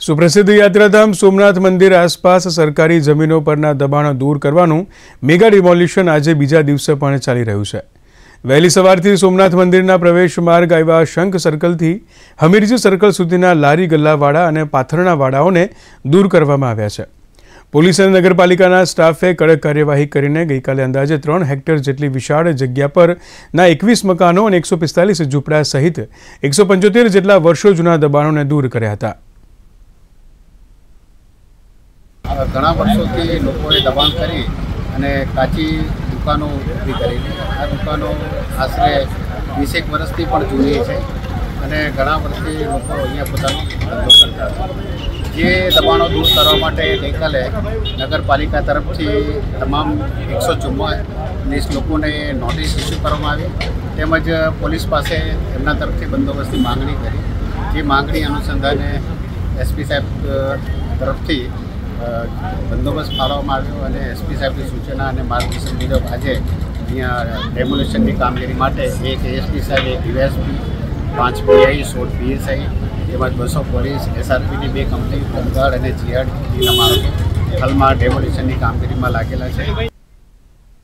સુપ્રસિદ્ધ યાત્રાધામ સોમનાથ મંદિર આસપાસ સરકારી જમીનો પરના દબાણો દૂર કરવાનું મેગા ડિમોલિશન આજે બીજા દિવસે પણ ચાલી રહ્યું છે। વહેલી સવારથી સોમનાથ મંદિરના પ્રવેશ માર્ગ આવ્યા શંખ સર્કલથી હમીરજી સર્કલ સુધીના લારી ગલ્લાવાળા અને પાથરણા વાડાઓને દૂર કરવામાં આવ્યા છે। પોલીસ અને નગરપાલિકાના સ્ટાફે કડક કાર્યવાહી કરીને ગઈકાલે અંદાજે 3 હેક્ટર જેટલી વિશાળ જગ્યા પરના 21 મકાનો અને 145 ઝૂંપડા સહિત 175 જેટલા વર્ષો જૂના દબાણોને દૂર કર્યા હતા। ઘણા વર્ષોથી લોકોએ દબાણ કરી અને કાચી દુકાનો ઊભી કરેલી। આ દુકાનો આશરે 20 વર્ષથી પણ જૂની છે અને ઘણા વર્ષથી લોકો અહીંયા પોતાનો ધંધો કરતા હતા। જે દબાણો દૂર કરવા માટે ગઈકાલે નગરપાલિકા તરફથી તમામ 144 લોકોને નોટિસ ઇસ્યુ કરવામાં આવી, તેમજ પોલીસ પાસે એમના તરફથી બંદોબસ્તની માંગણી કરી। જે માંગણી અનુસંધાને એસપી સાહેબ તરફથી બંદોબસ્ત ફાળવવામાં આવ્યો અને એસપી સાહેબની સૂચના અને માર્ગદર્શન મુજબ આજે અહીંયા ડેમોલેશનની કામગીરી માટે એક એએસપી સાહેબ, એક ડીવાયએસપી, 5 પીઆઈ, 16 પીએસઆઈ તેમજ 200 પોલીસ, એસઆરપીની 2 કંપની, હોમગાર્ડ અને જીઆરડીના માણસો હાલમાં ડેમોલેશનની કામગીરીમાં લાગેલા છે।